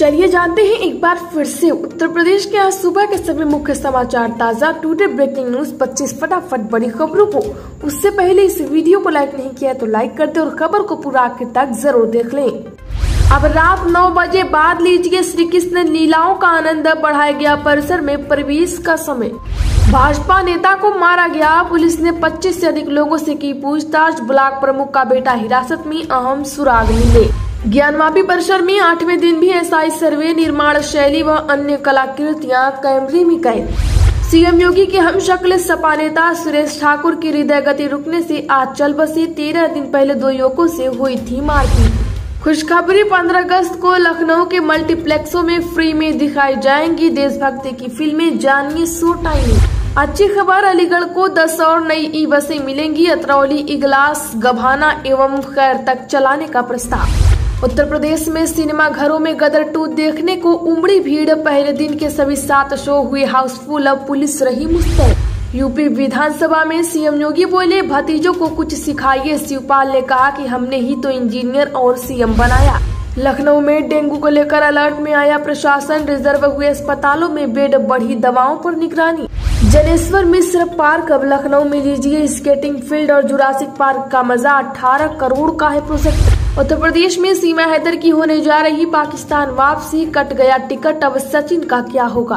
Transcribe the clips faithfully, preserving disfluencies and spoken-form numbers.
चलिए जानते हैं एक बार फिर से उत्तर प्रदेश के आज सुबह के सभी मुख्य समाचार ताजा टुडे ब्रेकिंग न्यूज पच्चीस फटाफट बड़ी खबरों को। उससे पहले इस वीडियो को लाइक नहीं किया तो लाइक कर दे और खबर को पूरा आखिर तक जरूर देख लें। अब रात नौ बजे बाद लीजिए श्री कृष्ण लीलाओं का आनंद, बढ़ाया गया परिसर में प्रवेश का समय। भाजपा नेता को मारा गया, पुलिस ने पच्चीस से अधिक लोगों से की पूछताछ। ब्लॉक प्रमुख का बेटा हिरासत में, अहम सुराग मिले। ज्ञानवापी परिसर में आठवें दिन भी एसआई सर्वे, निर्माण शैली व अन्य कलाकृतियां कैमरे में कैद। सीएम योगी के हमशक्ल सपा नेता सुरेश ठाकुर की हृदय गति रुकने से आज चल बसी। तेरह दिन पहले दो युवकों से हुई थी मारपीट। खुशखबरी, पंद्रह अगस्त को लखनऊ के मल्टीप्लेक्सों में फ्री में दिखाई जाएंगी देशभक्ति की फिल्में, जानिए शो टाइमिंग। अच्छी खबर, अलीगढ़ को दस और नई ई बसें मिलेंगी। अतरौली, इगलास, गभाना एवं खैर तक चलाने का प्रस्ताव। उत्तर प्रदेश में सिनेमा घरों में गदर टू देखने को उमड़ी भीड़। पहले दिन के सभी सात शो हुए हाउसफुल, अब पुलिस रही मुस्तैद। यूपी विधानसभा में सीएम योगी बोले, भतीजों को कुछ सिखाइए। शिवपाल ने कहा कि हमने ही तो इंजीनियर और सीएम बनाया। लखनऊ में डेंगू को लेकर अलर्ट में आया प्रशासन, रिजर्व हुए अस्पतालों में बेड, बढ़ी दवाओं पर निगरानी। जनेश्वर मिश्र पार्क, अब लखनऊ में लीजिए स्केटिंग फील्ड और जुरासिक पार्क का मजा। अठारह करोड़ का है प्रोजेक्ट। उत्तर प्रदेश में सीमा हैदर की होने जा रही पाकिस्तान वापसी, कट गया टिकट, अब सचिन का क्या होगा।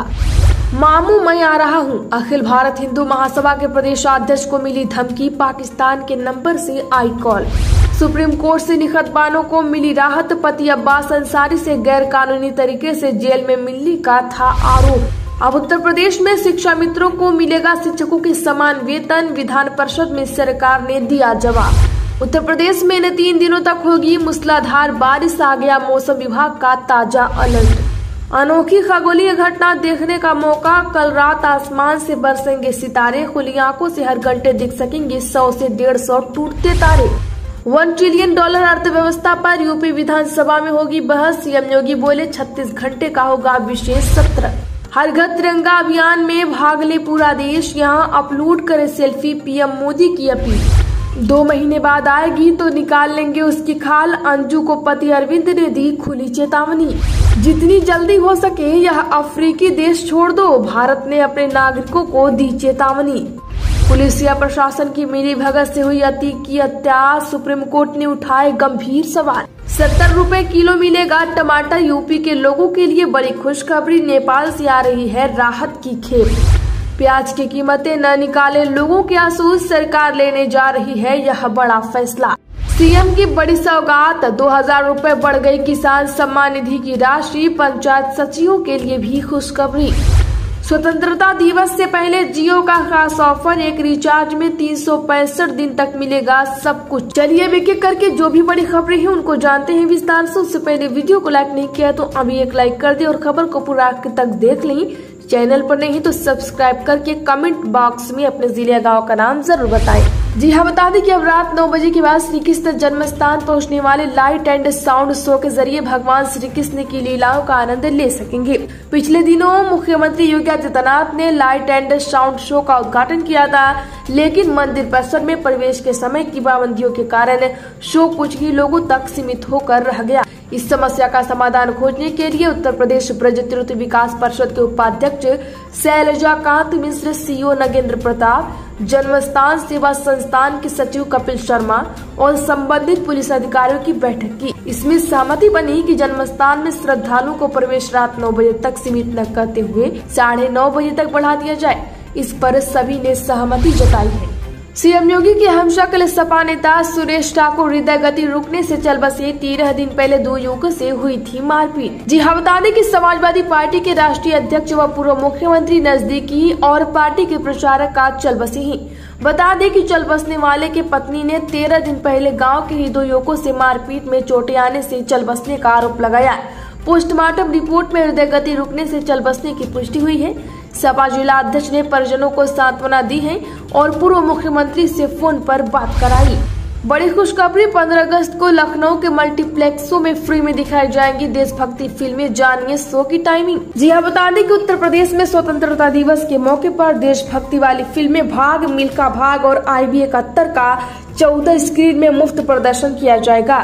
मामू मैं आ रहा हूँ, अखिल भारत हिंदू महासभा के प्रदेशाध्यक्ष को मिली धमकी, पाकिस्तान के नंबर से आई कॉल। सुप्रीम कोर्ट से निखतबानों को मिली राहत, पति अब्बास अंसारी से गैर कानूनी तरीके से जेल में मिलने का था आरोप। अब उत्तर प्रदेश में शिक्षा मित्रों को मिलेगा शिक्षकों के समान वेतन, विधान परिषद में सरकार ने दिया जवाब। उत्तर प्रदेश में इन तीन दिनों तक होगी मूसलाधार बारिश, आ गया मौसम विभाग का ताजा अलर्ट। अनोखी खगोलीय घटना देखने का मौका, कल रात आसमान से बरसेंगे सितारे। खुली आंखों से हर घंटे दिख सकेंगे सौ से डेढ़ सौ टूटते तारे। वन ट्रिलियन डॉलर अर्थव्यवस्था पर यूपी विधानसभा में होगी बहस। सीएम योगी बोले, छत्तीस घंटे का होगा विशेष सत्र। हर घर तिरंगा अभियान में भाग ले पूरा देश, यहाँ अपलोड करे सेल्फी, पीएम मोदी की अपील। दो महीने बाद आएगी तो निकाल लेंगे उसकी खाल, अंजू को पति अरविंद ने दी खुली चेतावनी। जितनी जल्दी हो सके यह अफ्रीकी देश छोड़ दो, भारत ने अपने नागरिकों को दी चेतावनी। पुलिस या प्रशासन की मिली भगत से हुई अति की हत्या, सुप्रीम कोर्ट ने उठाए गंभीर सवाल। सत्तर रुपए किलो मिलेगा टमाटर, यूपी के लोगों के लिए बड़ी खुशखबरी, नेपाल से आ रही है राहत की खेप। प्याज की कीमतें न निकाले लोगों के आंसू, सरकार लेने जा रही है यह बड़ा फैसला। सीएम की बड़ी सौगात, दो हजार रूपए बढ़ गई किसान सम्मान निधि की राशि, पंचायत सचिवों के लिए भी खुशखबरी। स्वतंत्रता दिवस से पहले जियो का खास ऑफर, एक रिचार्ज में तीन सौ पैंसठ दिन तक मिलेगा सब कुछ। चलिए एक एक करके जो भी बड़ी खबरें हैं उनको जानते हैं विस्तार से। उससे पहले वीडियो को लाइक नहीं किया तो अभी एक लाइक कर दे और खबर को पूरा आखिर तक देख लें। चैनल पर नहीं तो सब्सक्राइब करके कमेंट बॉक्स में अपने जिले गांव का नाम जरूर बताएं। जी हाँ, बता दें कि अब रात नौ बजे के बाद श्री कृष्ण जन्म स्थान पहुँचने वाले लाइट एंड साउंड शो के जरिए भगवान श्री कृष्ण की लीलाओं का आनंद ले सकेंगे। पिछले दिनों मुख्यमंत्री योगी आदित्यनाथ ने लाइट एंड साउंड शो का उद्घाटन किया था, लेकिन मंदिर परिसर में प्रवेश के समय की पाबंदियों के कारण शो कुछ ही लोगों तक सीमित होकर रह गया। इस समस्या का समाधान खोजने के लिए उत्तर प्रदेश ब्रज तीर्थ विकास परिषद के उपाध्यक्ष शैलजा कांत मिश्र, सीईओ नगेंद्र प्रताप, जन्मस्थान सेवा संस्थान के सचिव कपिल शर्मा और संबंधित पुलिस अधिकारियों की बैठक की। इसमें सहमति बनी कि जन्मस्थान में श्रद्धालुओं को प्रवेश रात नौ बजे तक सीमित न करते हुए साढ़े नौ बजे तक बढ़ा दिया जाए। इस पर सभी ने सहमति जताई है। सीएम योगी के हमशक्ल सपा नेता सुरेश ठाकुर हृदय गति रुकने से चल बसे। तेरह दिन पहले दो युवकों से हुई थी मारपीट। जी हाँ, बता दें कि समाजवादी पार्टी के राष्ट्रीय अध्यक्ष व पूर्व मुख्यमंत्री नजदीकी और पार्टी के प्रचारक का चल बसे ही। बता दें कि चल बसने वाले के पत्नी ने तेरह दिन पहले गाँव के ही दो युवकों से मारपीट में चोटें आने से चल बसने का आरोप लगाया। पोस्टमार्टम रिपोर्ट में हृदय गति रुकने से चल बसने की पुष्टि हुई है। सपा जिला अध्यक्ष ने परिजनों को सांत्वना दी है और पूर्व मुख्यमंत्री से फोन पर बात कराई। बड़ी खुशखबरी, पंद्रह अगस्त को लखनऊ के मल्टीप्लेक्सों में फ्री में दिखाई जाएंगी देशभक्ति फिल्में, जानिए शो की टाइमिंग। जी हाँ, बता दें कि उत्तर प्रदेश में स्वतंत्रता दिवस के मौके पर देशभक्ति वाली फिल्में भाग मिल्खा भाग और आई बी इकहत्तर का चौदह स्क्रीन में मुफ्त प्रदर्शन किया जाएगा।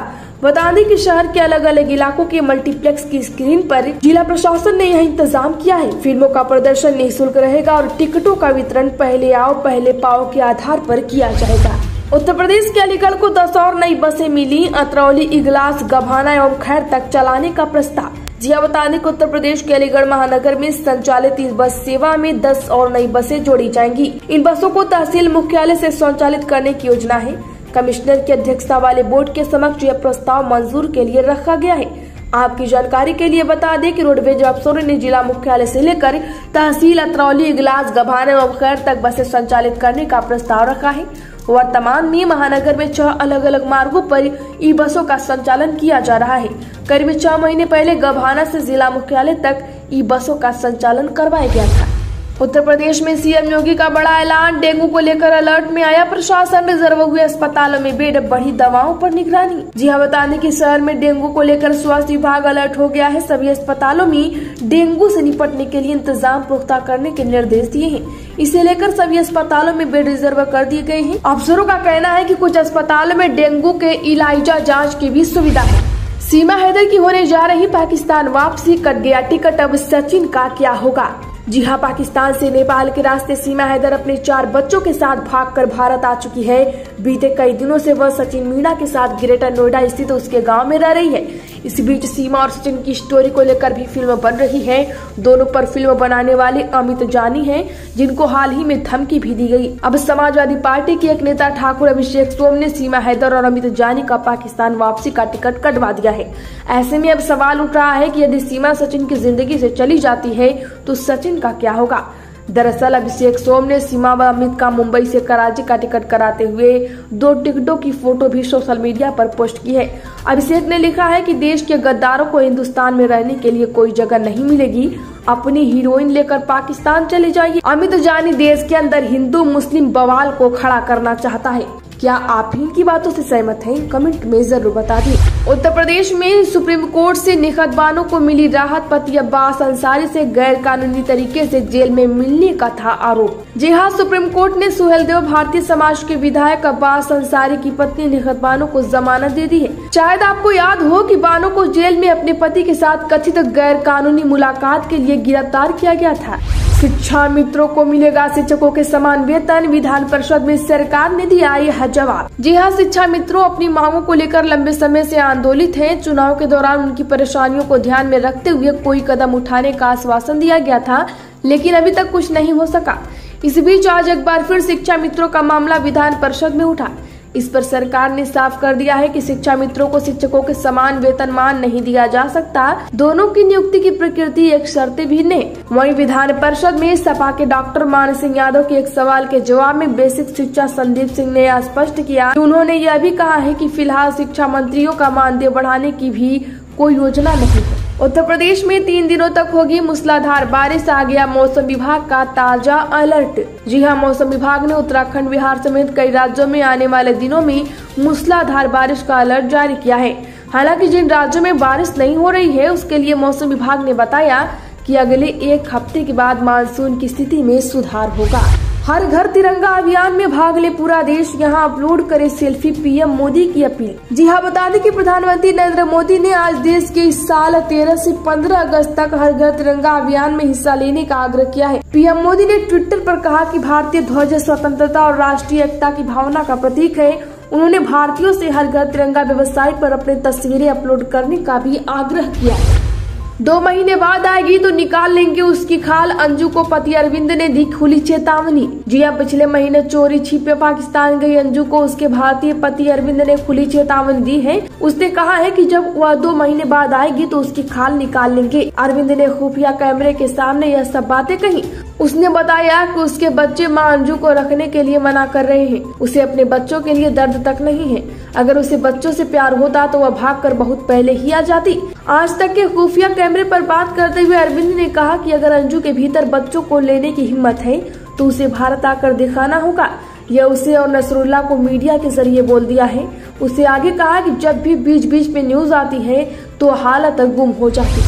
बता दें कि शहर के अलग अलग इलाकों के मल्टीप्लेक्स की स्क्रीन पर जिला प्रशासन ने यह इंतजाम किया है। फिल्मों का प्रदर्शन निःशुल्क रहेगा और टिकटों का वितरण पहले आओ पहले पाओ के आधार पर किया जाएगा। उत्तर प्रदेश के अलीगढ़ को दस और नई बसें मिली। अतरौली, इगलास, गभाना एवं खैर तक चलाने का प्रस्ताव। जी हाँ, बता दें कि उत्तर प्रदेश के अलीगढ़ महानगर में संचालित इस बस सेवा में दस और नई बसें जोड़ी जाएंगी। इन बसों को तहसील मुख्यालय से संचालित करने की योजना है। कमिश्नर की अध्यक्षता वाले बोर्ड के समक्ष यह प्रस्ताव मंजूर के लिए रखा गया है। आपकी जानकारी के लिए बता दें कि रोडवेज अफसरों ने जिला मुख्यालय से लेकर तहसील, अतरौली, इगलास, गभाना एवं खैर तक बसें संचालित करने का प्रस्ताव रखा है। वर्तमान में महानगर में छह अलग अलग मार्गों पर ई बसों का संचालन किया जा रहा है। करीब छह महीने पहले गभाना से जिला मुख्यालय तक ई बसों का संचालन करवाया गया था। उत्तर प्रदेश में सीएम योगी का बड़ा ऐलान। डेंगू को लेकर अलर्ट में आया प्रशासन। रिजर्व हुए अस्पतालों में बेड, बढ़ी दवाओं पर निगरानी। जी हाँ, बता दें कि शहर में डेंगू को लेकर स्वास्थ्य विभाग अलर्ट हो गया है। सभी अस्पतालों में डेंगू से निपटने के लिए इंतजाम पुख्ता करने के निर्देश दिए हैं। इसे लेकर सभी अस्पतालों में बेड रिजर्व कर दिए गए हैं। अफसरों का कहना है कि कुछ अस्पतालों में डेंगू के इलाजा जाँच की भी सुविधा है। सीमा हैदर की होने जा रही पाकिस्तान वापसी, कट गया टिकट, अब सचिन का क्या होगा। जी हाँ, पाकिस्तान से नेपाल के रास्ते सीमा हैदर अपने चार बच्चों के साथ भागकर भारत आ चुकी है। बीते कई दिनों से वह सचिन मीणा के साथ ग्रेटर नोएडा स्थित उसके गांव में रह रही है। इस बीच सीमा और सचिन की स्टोरी को लेकर भी फिल्म बन रही है। दोनों पर फिल्म बनाने वाले अमित जानी हैं, जिनको हाल ही में धमकी भी दी गई। अब समाजवादी पार्टी के एक नेता ठाकुर अभिषेक सोम ने सीमा हैदर और अमित जानी का पाकिस्तान वापसी का टिकट कटवा दिया है। ऐसे में अब सवाल उठ रहा है कि यदि सीमा सचिन की जिंदगी से चली जाती है तो सचिन का क्या होगा। दरअसल अभिषेक सोम ने सीमा व अमित का मुंबई से कराची का टिकट कराते हुए दो टिकटों की फोटो भी सोशल मीडिया पर पोस्ट की है। अभिषेक ने लिखा है कि देश के गद्दारों को हिंदुस्तान में रहने के लिए कोई जगह नहीं मिलेगी, अपनी हीरोइन लेकर पाकिस्तान चले जाइए। अमित जानी देश के अंदर हिंदू मुस्लिम बवाल को खड़ा करना चाहता है। क्या आप इनकी बातों से सहमत हैं? कमेंट में जरूर बता दें। उत्तर प्रदेश में सुप्रीम कोर्ट से निखतबानों को मिली राहत। पति अब्बास अंसारी से गैर कानूनी तरीके से जेल में मिलने का था आरोप। जी हाँ, सुप्रीम कोर्ट ने सुहेलदेव भारतीय समाज के विधायक अब्बास अंसारी की पत्नी निखतबानो को जमानत दे दी है। शायद आपको याद हो कि बानो को जेल में अपने पति के साथ कथित गैर कानूनी मुलाकात के लिए गिरफ्तार किया गया था। शिक्षा मित्रों को मिलेगा शिक्षकों के समान वेतन, विधान परिषद में सरकार ने दिया यह जवाब। जी हाँ, शिक्षा मित्रों अपनी मांगों को लेकर लंबे समय से आंदोलित हैं। चुनाव के दौरान उनकी परेशानियों को ध्यान में रखते हुए कोई कदम उठाने का आश्वासन दिया गया था, लेकिन अभी तक कुछ नहीं हो सका। इस बीच आज एक बार फिर शिक्षा मित्रों का मामला विधान परिषद में उठा। इस पर सरकार ने साफ कर दिया है कि शिक्षा मित्रों को शिक्षकों के समान वेतनमान नहीं दिया जा सकता। दोनों की नियुक्ति की प्रकृति एक शर्तें भिन्न है। वहीं विधान परिषद में सपा के डॉक्टर मान सिंह यादव के एक सवाल के जवाब में बेसिक शिक्षा संदीप सिंह ने स्पष्ट किया। उन्होंने यह भी कहा है कि फिलहाल शिक्षा मंत्रियों का मानदेय बढ़ाने की भी कोई योजना नहीं है। उत्तर प्रदेश में तीन दिनों तक होगी मूसलाधार बारिश, आ गया मौसम विभाग का ताजा अलर्ट। जी हां, मौसम विभाग ने उत्तराखंड, बिहार समेत कई राज्यों में आने वाले दिनों में मूसलाधार बारिश का अलर्ट जारी किया है। हालांकि जिन राज्यों में बारिश नहीं हो रही है उसके लिए मौसम विभाग ने बताया कि अगले एक हफ्ते के बाद मानसून की स्थिति में सुधार होगा। हर घर तिरंगा अभियान में भाग ले पूरा देश, यहाँ अपलोड करे सेल्फी, पीएम मोदी की अपील। जी हाँ, बता दें कि प्रधानमंत्री नरेंद्र मोदी ने आज देश के इस साल तेरह से पंद्रह अगस्त तक हर घर तिरंगा अभियान में हिस्सा लेने का आग्रह किया है। पीएम मोदी ने ट्विटर पर कहा कि भारतीय ध्वज स्वतंत्रता और राष्ट्रीय एकता की भावना का प्रतीक है। उन्होंने भारतीयों से हर घर तिरंगा वेबसाइट पर अपनी तस्वीरें अपलोड करने का भी आग्रह किया है। दो महीने बाद आएगी तो निकाल लेंगे उसकी खाल, अंजू को पति अरविंद ने दी खुली चेतावनी। जी हां, पिछले महीने चोरी छिपे पाकिस्तान गई अंजू को उसके भारतीय पति अरविंद ने खुली चेतावनी दी है। उसने कहा है कि जब वह दो महीने बाद आएगी तो उसकी खाल निकाल लेंगे। अरविंद ने खुफिया कैमरे के सामने यह सब बातें कही। उसने बताया कि उसके बच्चे मां अंजू को रखने के लिए मना कर रहे हैं। उसे अपने बच्चों के लिए दर्द तक नहीं है। अगर उसे बच्चों से प्यार होता तो वह भागकर बहुत पहले ही आ जाती। आज तक के खुफिया कैमरे पर बात करते हुए अरविंद ने कहा कि अगर अंजू के भीतर बच्चों को लेने की हिम्मत है तो उसे भारत आकर दिखाना होगा। यह उसे और नसरुल्ला को मीडिया के जरिए बोल दिया है। उसे आगे कहा कि जब भी बीच बीच में न्यूज आती है तो हालत गुम हो जाती है।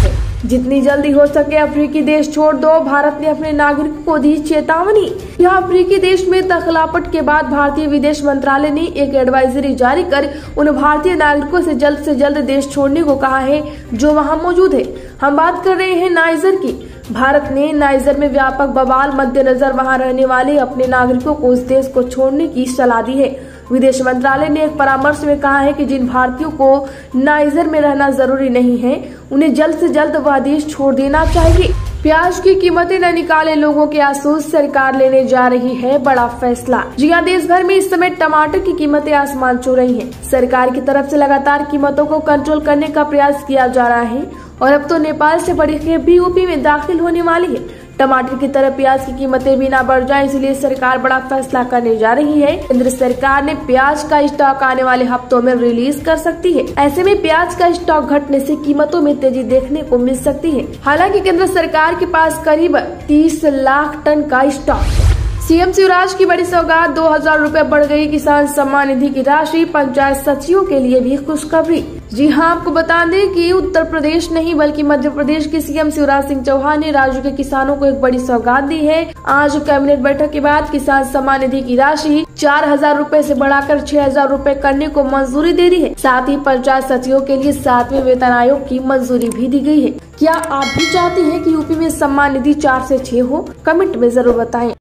जितनी जल्दी हो सके अफ्रीकी देश छोड़ दो, भारत ने अपने नागरिकों को दी चेतावनी। यहाँ अफ्रीकी देश में दखलापट के बाद भारतीय विदेश मंत्रालय ने एक एडवाइजरी जारी कर उन भारतीय नागरिकों से जल्द से जल्द देश छोड़ने को कहा है जो वहाँ मौजूद है। हम बात कर रहे हैं नाइजर की। भारत ने नाइजर में व्यापक बवाल मद्देनजर वहां रहने वाले अपने नागरिकों को उस देश को छोड़ने की सलाह दी है। विदेश मंत्रालय ने एक परामर्श में कहा है कि जिन भारतीयों को नाइजर में रहना जरूरी नहीं है, उन्हें जल्द से जल्द वह देश छोड़ देना चाहिए। प्याज की कीमतें न निकाले लोगों के आंसू, सरकार लेने जा रही है बड़ा फैसला। जी हां, देश भर में इस समय टमाटर की कीमतें आसमान छू रही हैं। सरकार की तरफ से लगातार कीमतों को कंट्रोल करने का प्रयास किया जा रहा है और अब तो नेपाल से बड़ी खेप भी यूपी में दाखिल होने वाली है। टमाटर की तरह प्याज की कीमतें भी ना बढ़ जाएं, इसलिए सरकार बड़ा फैसला करने जा रही है। केंद्र सरकार ने प्याज का स्टॉक आने वाले हफ्तों में रिलीज कर सकती है। ऐसे में प्याज का स्टॉक घटने से कीमतों में तेजी देखने को मिल सकती है। हालांकि केंद्र सरकार के पास करीब तीस लाख टन का स्टॉक। सीएम शिवराज की बड़ी सौगात, दो हजार रूपए बढ़ गई किसान सम्मान निधि की राशि। पंचायत सचिवों के लिए भी खुशखबरी। जी हां, आपको बता दें कि उत्तर प्रदेश नहीं बल्कि मध्य प्रदेश के सीएम शिवराज सिंह चौहान ने राज्य के किसानों को एक बड़ी सौगात दी है। आज कैबिनेट बैठक के बाद किसान सम्मान निधि की राशि चार हजार रूपए से बढ़ाकर छह हजार रूपए करने को मंजूरी दे दी है। साथ ही पंचायत सचिवों के लिए सातवें वेतन आयोग की मंजूरी भी दी गई है। क्या आप भी चाहती हैं कि यूपी में सम्मान निधि चार से छह हो? कमेंट में जरूर बताएं।